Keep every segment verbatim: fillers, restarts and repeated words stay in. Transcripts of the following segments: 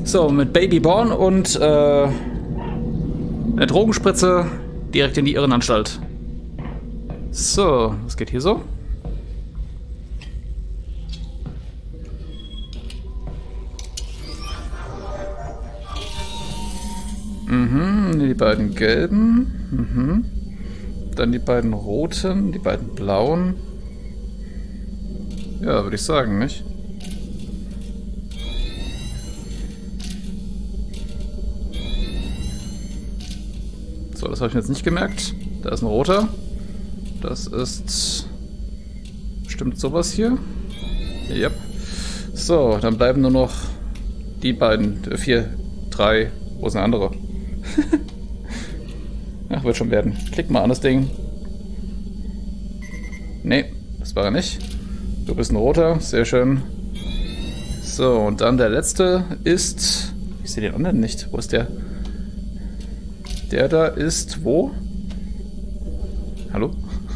So, mit Babyborn und äh, eine Drogenspritze direkt in die Irrenanstalt. So, was geht hier so? Mhm, die beiden gelben. Mhm. Dann die beiden roten, die beiden blauen. Ja, würde ich sagen, nicht? So, das habe ich mir jetzt nicht gemerkt. Da ist ein roter. Das ist bestimmt sowas hier. Yep. So, dann bleiben nur noch die beiden. Vier, drei. Wo ist eine andere? Ach, wird schon werden. Klick mal an das Ding. Nee, das war er nicht. Du bist ein roter. Sehr schön. So, und dann der letzte ist... Ich sehe den anderen nicht. Wo ist der? Der da ist wo? Hallo?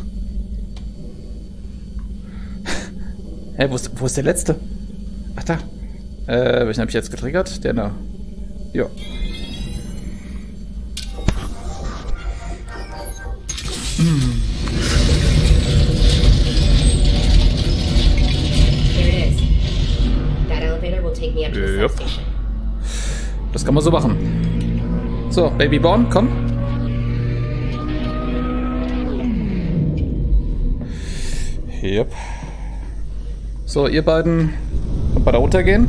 Hä, wo ist, wo ist der letzte? Ach da. Äh, welchen habe ich jetzt getriggert? Der da. Ja. Hm. Here it is. That elevator will take me up to the Yep. substation. Das kann man so machen. So, Babyborn, komm. Yep. So, ihr beiden könnt mal da runtergehen.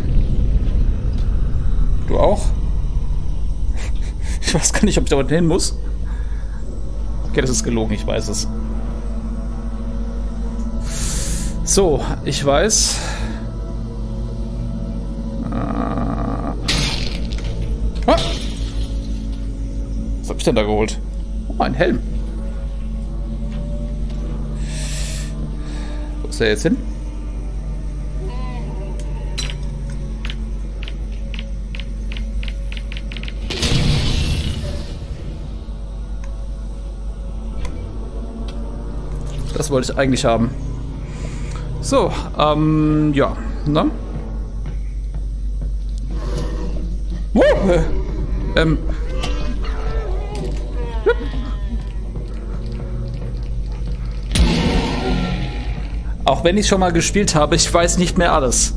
Du auch? Ich weiß gar nicht, ob ich da unten hin muss. Okay, das ist gelogen, ich weiß es. So, ich weiß. Ah. Ah. Was hab ich denn da geholt? Oh, ein Helm. Wo ist der jetzt hin? Das wollte ich eigentlich haben. So, ähm, ja, ne? Oh, äh, ähm. Auch wenn ich schon mal gespielt habe, ich weiß nicht mehr alles.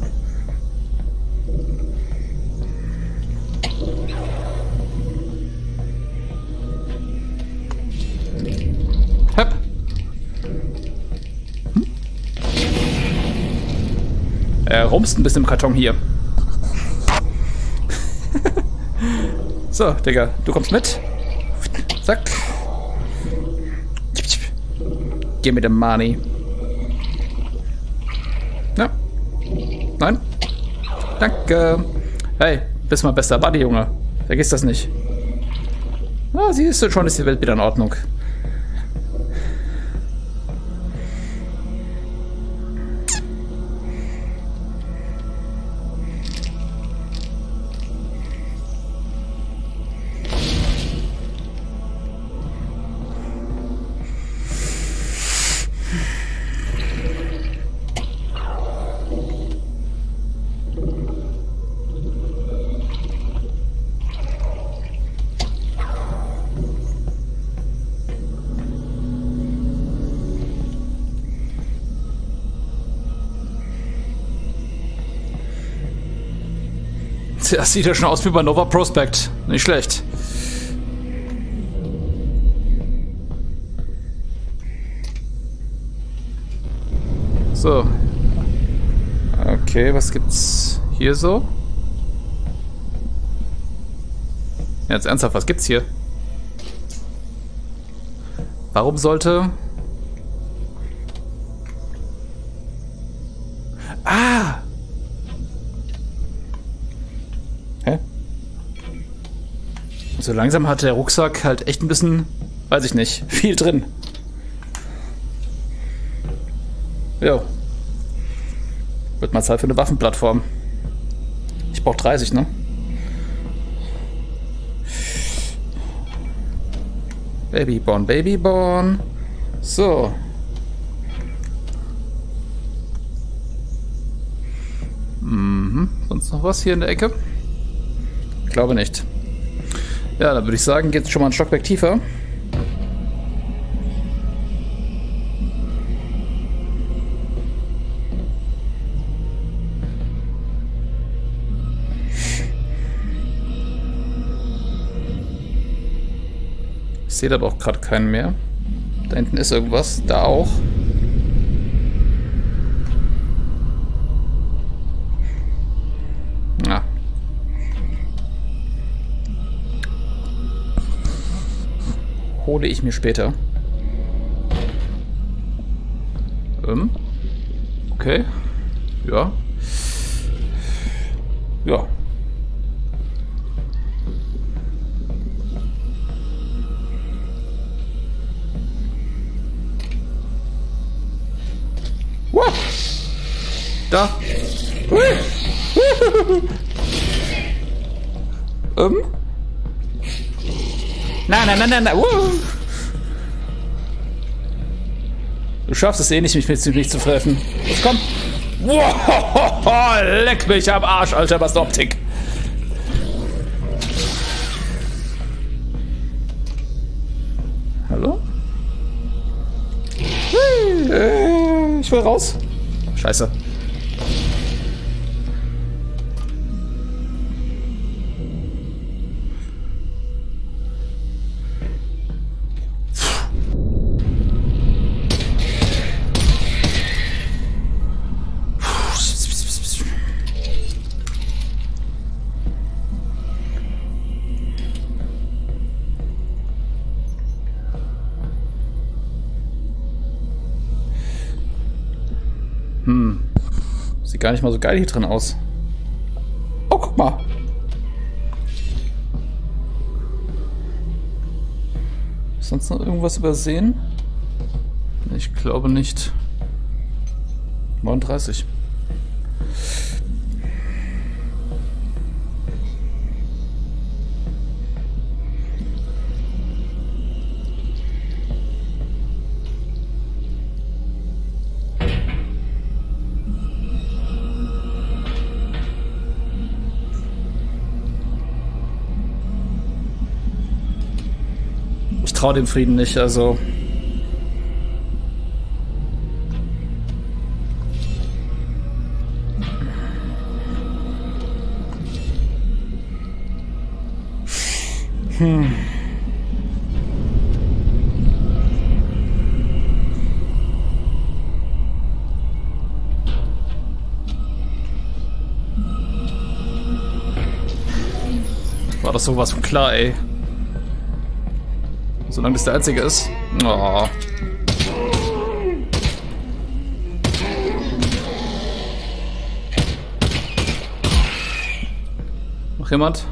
Hopp. Hm? Er rumst ein bisschen im Karton hier. So, Digga, du kommst mit. Zack. Geh mit dem Money. Ja. Nein. Danke. Hey, bist mein bester Buddy, Junge. Vergiss das nicht. Ah, siehst du, schon ist die Welt wieder in Ordnung. Das sieht ja schon aus wie bei Nova Prospekt. Nicht schlecht. So. Okay, was gibt's hier so? Jetzt ernsthaft, was gibt's hier? Warum sollte... Ah! Hä? So langsam hat der Rucksack halt echt ein bisschen, weiß ich nicht, viel drin. Jo. Wird mal Zeit für eine Waffenplattform. Ich brauche dreißig, ne? Babyborn, Babyborn. So. Mhm. Sonst noch was hier in der Ecke? glaube nicht. Ja, dann würde ich sagen, geht es schon mal ein Stockwerk tiefer. Ich sehe aber auch gerade keinen mehr. Da hinten ist irgendwas. Da auch. Ja. Hole ich mir später. Ähm. Okay. Ja. Ja. Wow. Da. ähm. Nein, nein, nein, nein, nein. Uh. Du schaffst es eh nicht, mich mit mich zu treffen. Los, komm. Wow, leck mich am Arsch, Alter, was eine Optik. Hallo? Ich will raus. Scheiße. Hm. Sieht gar nicht mal so geil hier drin aus. Oh, guck mal. Ist sonst noch irgendwas übersehen? Ich glaube nicht. neununddreißig. Ich traue dem Frieden nicht, also. Hm. War das sowas von klar, ey. Solange das der einzige ist. Oh. Noch jemand?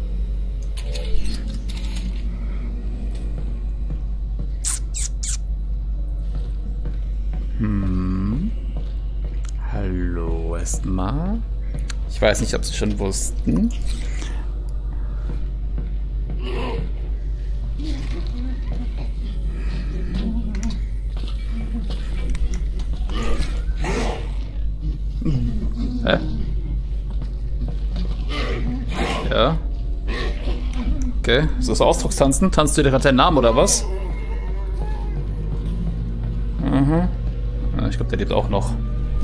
Hm. Hallo erstmal. Ich weiß nicht, ob Sie schon wussten. Hä? Ja. Okay. Ist das Ausdruckstanzen? Tanzt du dir gerade deinen Namen oder was? Mhm. Ja, ich glaube, der lebt auch noch.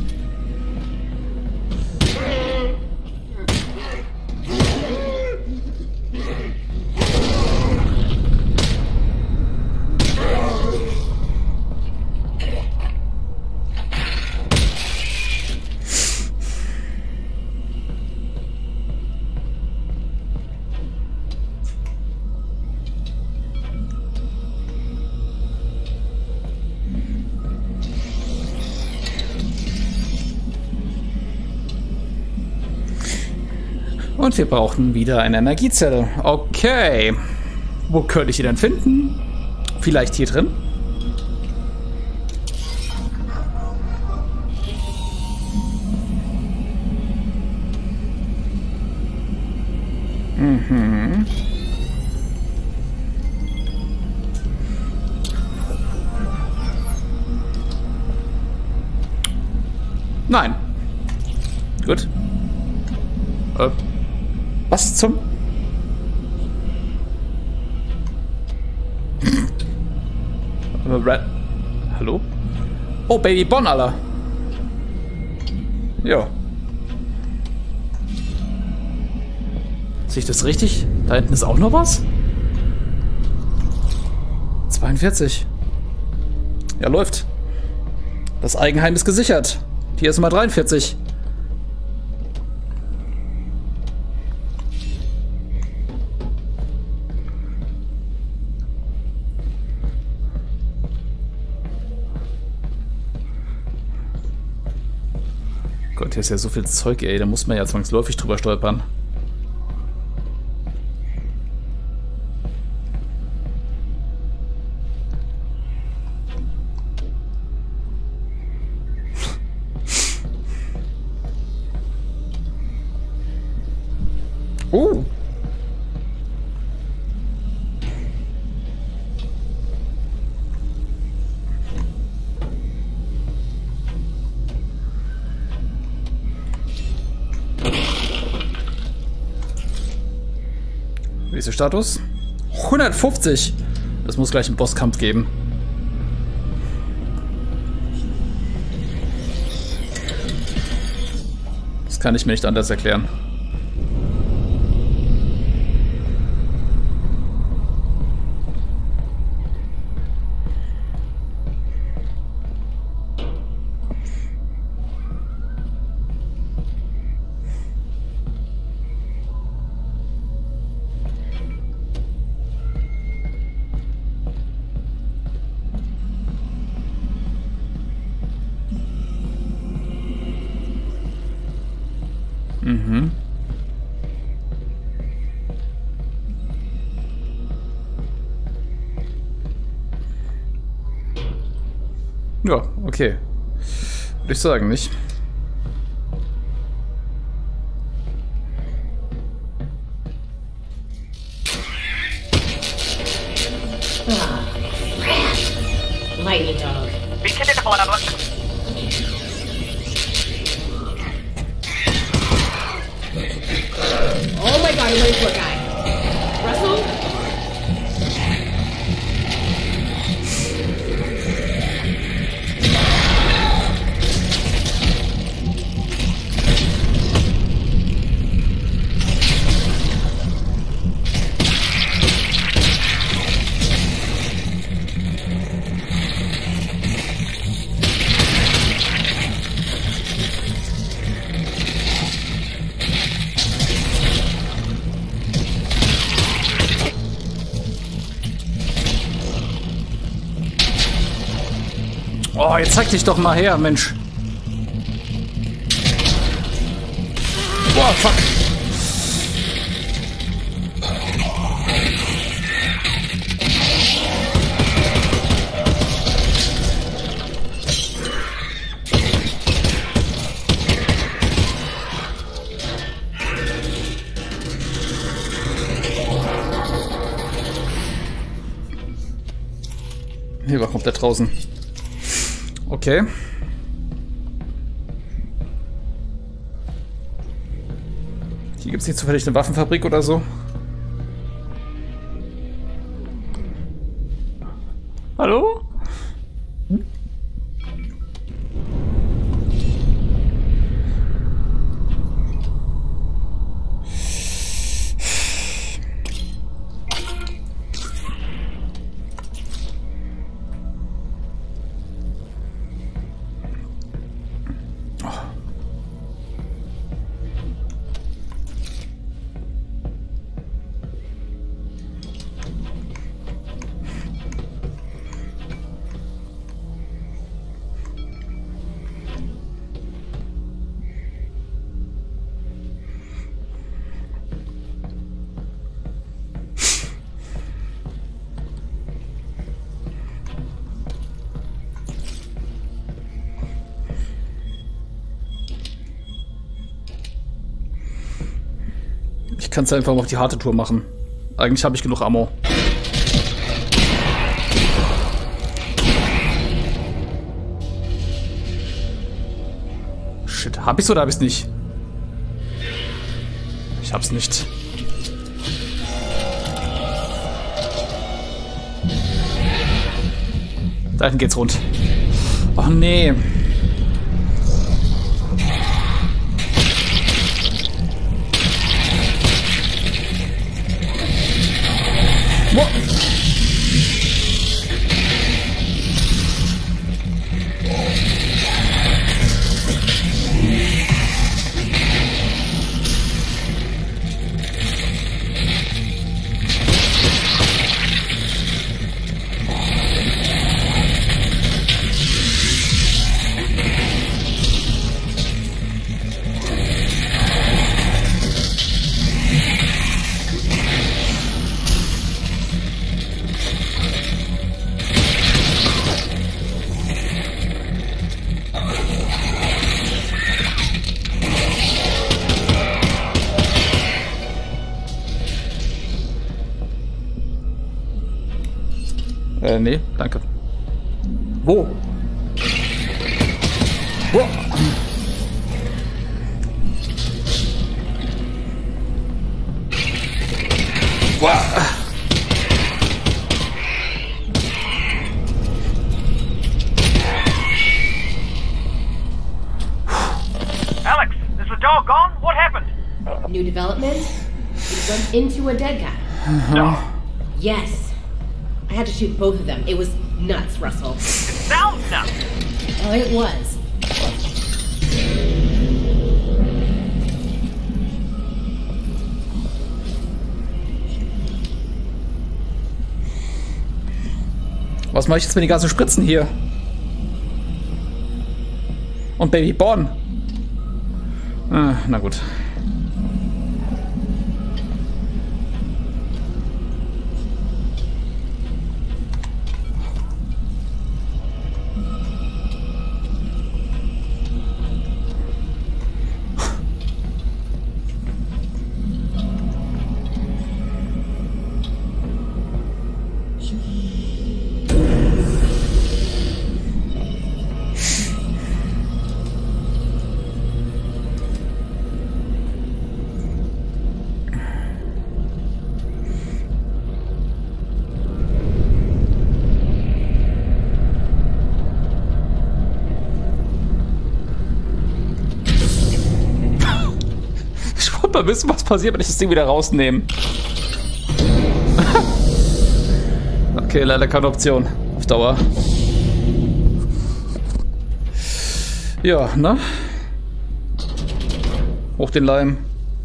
Und wir brauchen wieder eine Energiezelle. Okay. Wo könnte ich die denn finden? Vielleicht hier drin? Mhm. Nein. Gut. Äh. Was zum... Aber Red... Hallo? Oh, Baby Bon, Alter. Ja. Sehe ich das richtig? Da hinten ist auch noch was? zweiundvierzig. Ja, läuft. Das Eigenheim ist gesichert. Hier ist Nummer dreiundvierzig. Gott, hier ist ja so viel Zeug, ey. Da muss man ja zwangsläufig drüber stolpern. Oh! Wie ist der Status? hundertfünfzig! Das muss gleich einen Bosskampf geben. Das kann ich mir nicht anders erklären. Mhm. Ja, okay. Würde ich sagen, nicht? Ah, crap. Lightning dog. Oh my god, I'm ready for a guy. Russell? Oh, jetzt zeig dich doch mal her, Mensch. Boah, fuck. Hier war komplett draußen. Okay. Hier gibt es nicht zufällig eine Waffenfabrik oder so? Hallo? Hm? Ich kann es einfach mal auf die harte Tour machen. Eigentlich habe ich genug Ammo. Shit, hab ich's oder hab ich's nicht? Ich hab's nicht. Da hinten geht's rund. Oh nee. Boah. Äh, nee, danke. Wo? Wo? Wow. Alex, is the dog gone? What happened? New development? It went into a dead guy. No. Yes. I had to shoot both of them. It was nuts, Russell. It sounds nuts. Oh, it was. Was mache ich jetzt mit den ganzen Spritzen hier? Und Baby Born. Ah, na gut. Mal wissen, was passiert, wenn ich das Ding wieder rausnehme. Okay, leider keine Option. Auf Dauer. Ja, ne? Hoch den Leim.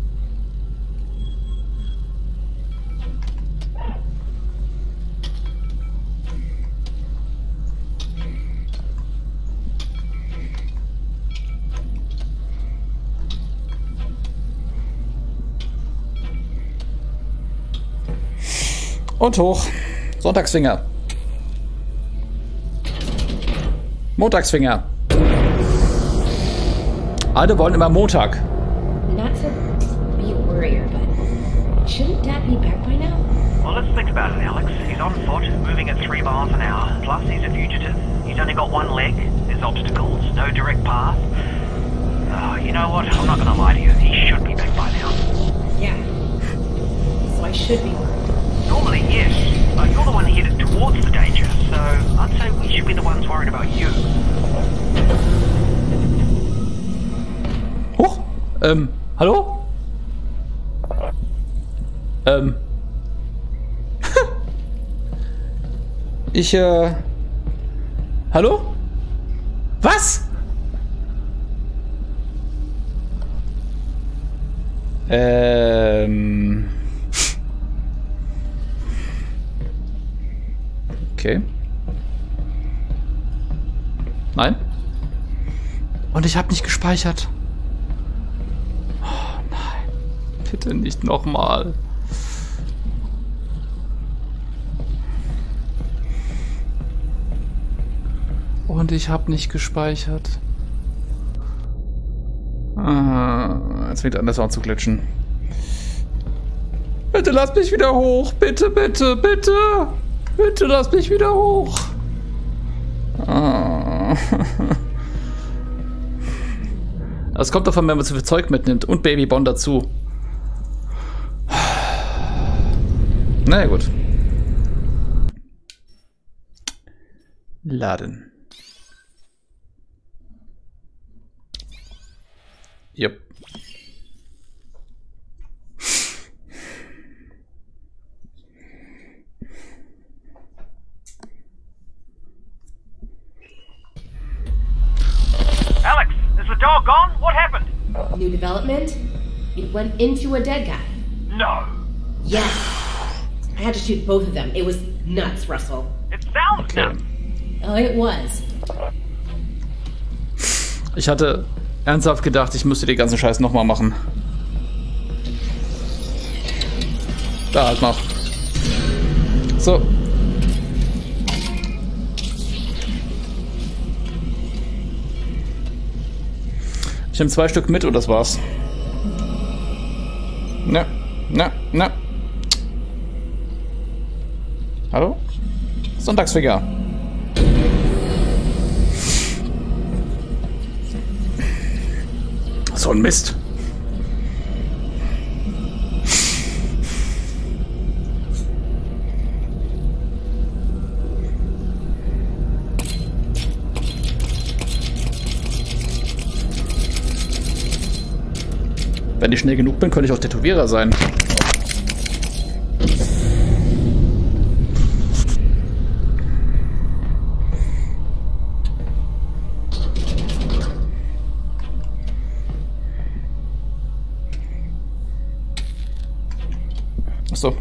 Und hoch. Sonntagsfinger. Montagsfinger. Alle wollen immer Montag. Not to be a worrier, but shouldn't Dad be back by now? Well, let's think about it, Alex. He's on foot, moving at three miles an hour. Plus, he's a fugitive. He's only got one leg. There's obstacles, no direct path. Oh, you know what? I'm not going to lie to you. He should be back by now. Yeah. So I should be worried. Normally, yes. But you're the one headed towards the danger, so I'd say we should be the ones worried about you. Huch! Ähm, hallo? Ähm. ich, äh. Hallo? Was? Ähm. Okay. Nein. Und ich habe nicht gespeichert. Oh nein. Bitte nicht nochmal. Und ich habe nicht gespeichert. Ah, jetzt fängt an, das Sound zu glitschen. Bitte lass mich wieder hoch. Bitte, bitte, bitte. Bitte lass mich wieder hoch. Ah. Das kommt davon, wenn man zu viel Zeug mitnimmt. Und Baby Born dazu. Na ja, gut. Laden. Yep. Alex, is the dog gone? What happened? New development? It went into a dead guy. No. Yes. I had to shoot both of them. It was nuts, Russell. It sounds Okay. nuts. Oh, it was. Ich hatte ernsthaft gedacht, ich müsste den ganzen Scheiß nochmal machen. Da halt mal. So. Ich nehme zwei Stück mit und das war's. Na, na, na. Hallo? Sonntagsfinger. So ein Mist. Wenn ich schnell genug bin, könnte ich auch Tätowierer sein. Achso.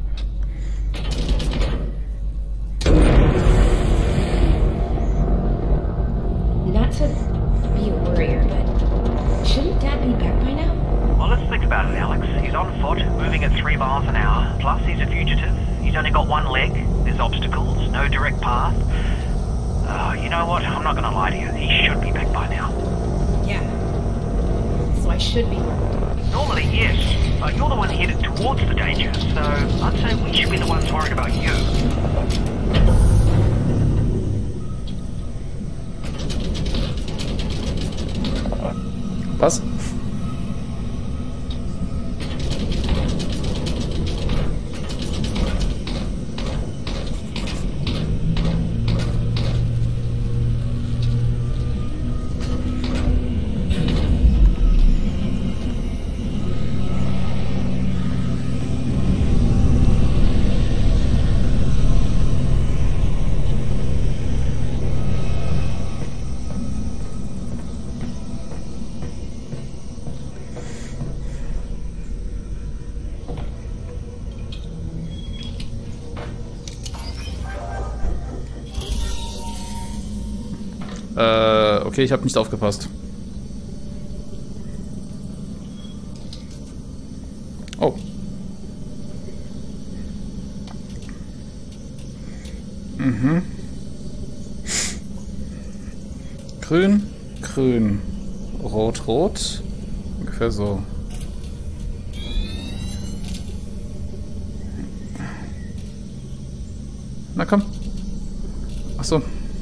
Not to be a worrier, but shouldn't Dad be back by now? Well, let's think about it, Alex. He's on foot, moving at three miles an hour. Plus, he's a fugitive. He's only got one leg. There's obstacles, no direct path. Uh, you know what? I'm not going to lie to you. He should be back by now. Yeah. So I should be worried. Normally, yes. But you're the one headed towards the danger, so I'd say we should be the ones worried about you. Was? Äh, okay, ich habe nicht aufgepasst. Oh. Mhm. Grün, grün, rot, rot. Ungefähr so. Na komm. Ach so.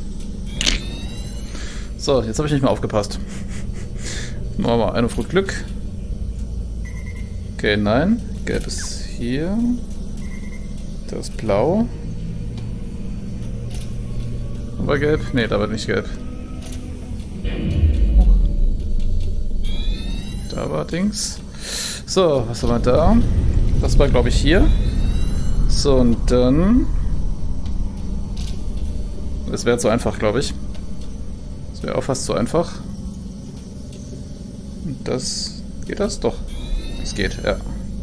So, jetzt habe ich nicht mehr aufgepasst. Machen wir mal eine Frucht Glück. Okay, nein. Gelb ist hier. Das ist blau. War gelb? Ne, da war nicht gelb. Da war Dings. So, was haben wir da? Das war, glaube ich, hier. So, und dann... Das wäre zu einfach, glaube ich. Das wäre auch fast so einfach. Das... Geht das? Doch. Das geht, ja.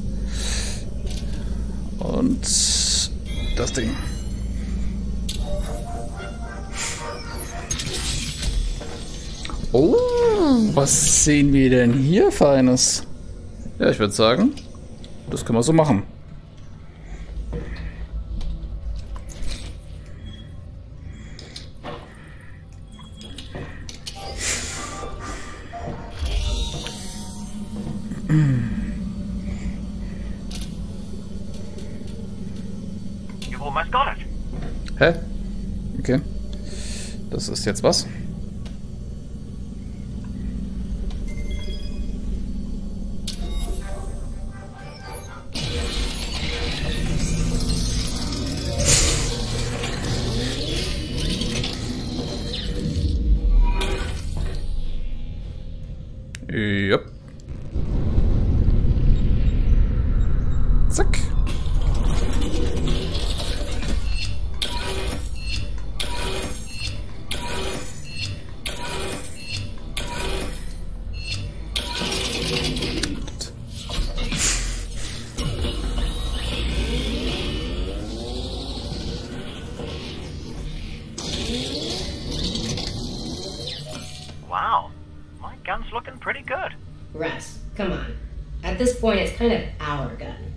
Und... das Ding. Oh, was sehen wir denn hier Feines? Ja, ich würde sagen, das können wir so machen. You've almost got it. Hä? Okay. Das ist jetzt was? Jupp. Zack. Wow, my gun's looking pretty good. Russ, come on. At this point, it's kind of our gun.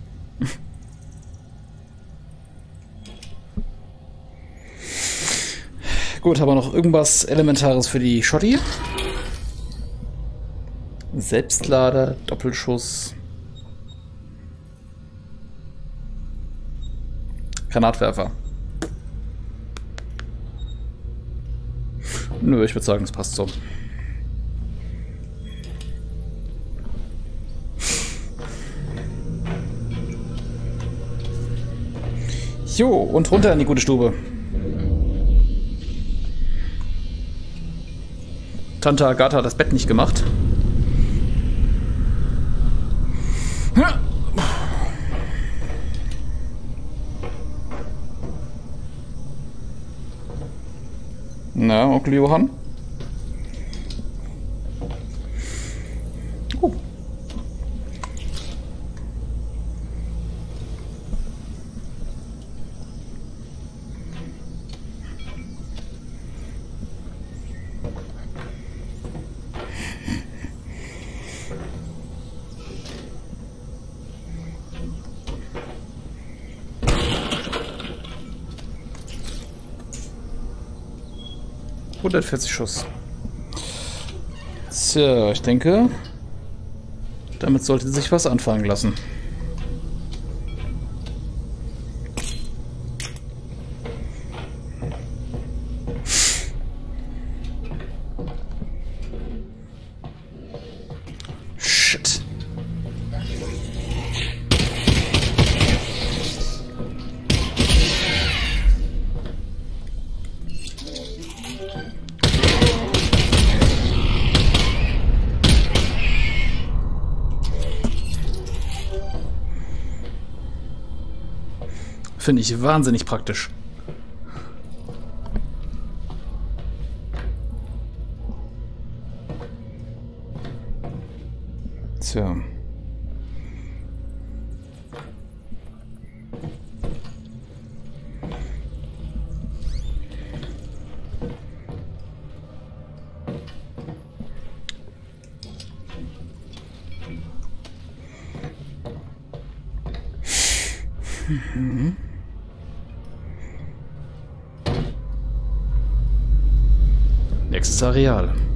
Gut, haben wir noch irgendwas Elementares für die Schotti? Selbstlader, Doppelschuss. Granatwerfer. Nö, ich würde sagen, es passt so. Jo, und runter in die gute Stube. Tante Agatha hat das Bett nicht gemacht. Na, Onkel Johann? Oh. hundertvierzig Schuss. Tja, ich denke, damit sollte sich was anfangen lassen. Shit. Finde ich wahnsinnig praktisch. Tja. Mhm. Nächstes Areal.